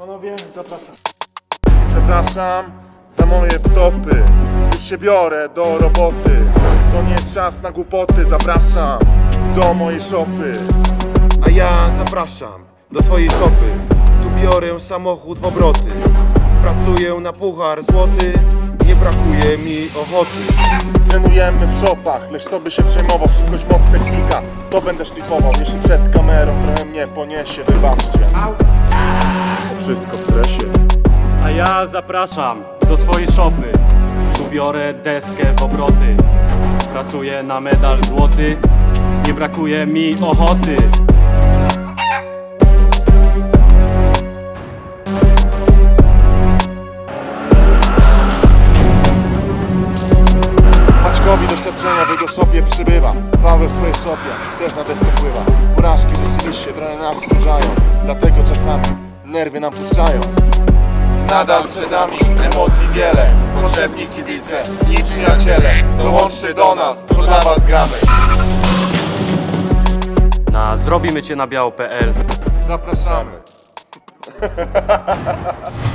Panowie, zapraszam. Przepraszam za moje wtopy. Już się biorę do roboty. To nie jest czas na głupoty. Zapraszam do mojej szopy. A ja zapraszam do swojej szopy. Tu biorę samochód w obroty. Pracuję na puchar złoty. Nie brakuje mi ochoty. Trenujemy w szopach, lecz to by się przejmował. Szybkość, moc, technika, to będę szlifował. Jeśli przed kamerą trochę mnie poniesie, wybaczcie. To wszystko w stresie. A ja zapraszam do swojej szopy. Tu biorę deskę w obroty. Pracuję na medal złoty. Nie brakuje mi ochoty. Maćkowi doświadczenia w jego szopie przybywa. Paweł w swojej szopie też na desce pływa. Porażki rzeczywiście trochę nas wkurzają. Dlatego czasami nerwy nam puszczają. Nadal przed nami emocji wiele. Potrzebni kibice i przyjaciele. Dołączcie do nas, to dla was gramy. Na zrobimy cię na biało.pl Zapraszamy.